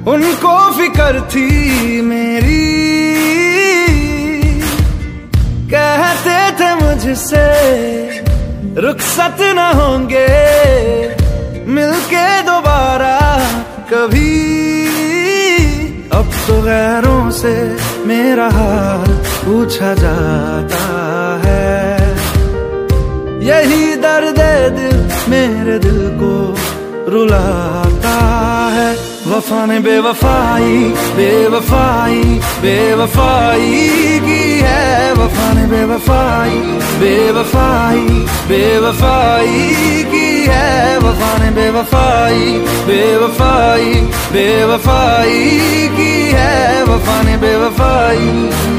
उनको फिक्र थी मेरी, कहते थे मुझसे रुखसत न होंगे मिलके दोबारा कभी। अब तो गैरों से मेरा हाल पूछा जाता है, यही दर्द दिल मेरे दिल को रुलाता है। वफा ने बेवफाई बेवफाई बेवफाई की है, वफा ने बेवफाई बेवफाई बेवफाई की है, वफा ने बेवफाई बेवफाई बेवफाई की है, वफा ने बेवफाई।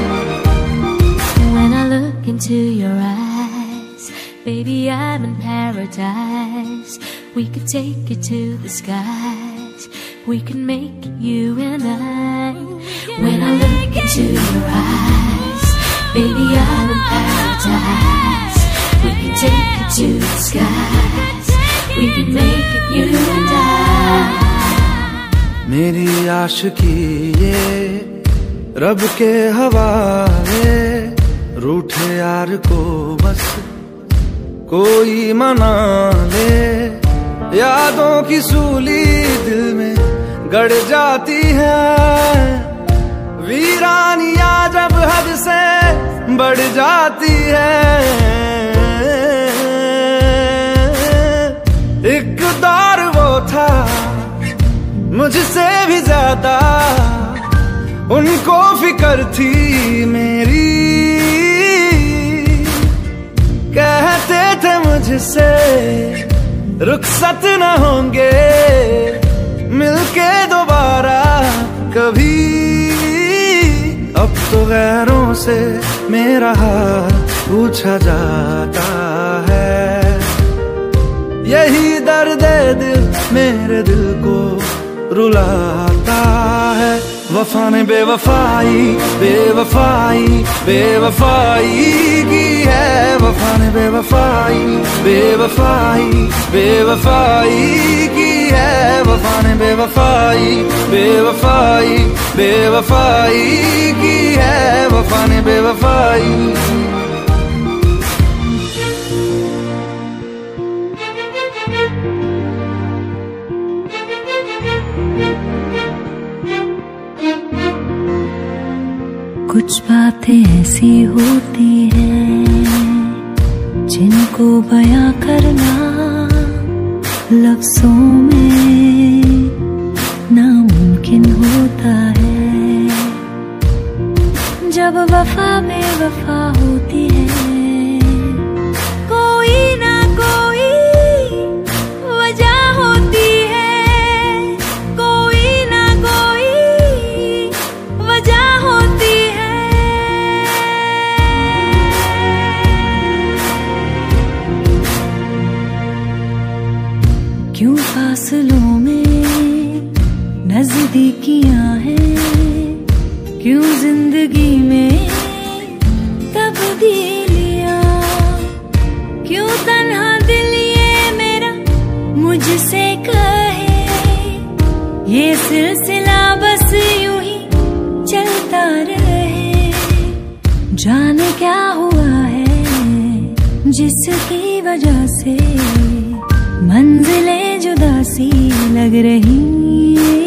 When I look into your eyes, baby, I'm in paradise. We could take it to the skies, we can make it you and I. When I look into your eyes, baby, I'm in paradise. We can take it to the skies, we can make it you and I. मेरी आशिकी ये रब के हवाले, रूठे यार को बस कोई मना ले। यादों की सूली दिल में गड़ जाती है, वीरानियां जब हद से बढ़ जाती है। एक दौर वो था मुझसे भी ज्यादा, उनको फिक्र थी मेरी, कहते थे मुझसे रुखसत न होंगे मिलके दोबारा कभी। अब तो गैरों से मेरा हाल पूछा जाता है, यही दर्द दिल मेरे दिल को रुलाता है। वफा ने बेवफाई बेवफाई बेवफाई की है, वफा ने बेवफाई बेवफाई बेवफाई की है, वफा ने बेवफाई बेवफाई बेवफाई की है, वफा ने बेवफाई। कुछ बातें ऐसी होती हैं जिनको बयां करना लफ्जों में नामुमकिन होता है। जब वफा बेवफा होती है, कोई ना कोई वजह होती है, कोई ना कोई वजह होती है। क्यों फासलों में नजदीकियां हैं, क्यों जिंदगी में तब्दीलियां, क्यों तन्हा दिल ये मेरा मुझसे कहे, ये सिलसिला बस यूं ही चलता रहे। जाने क्या हुआ है जिसकी वजह से मंजिलें जुदा सी लग रही।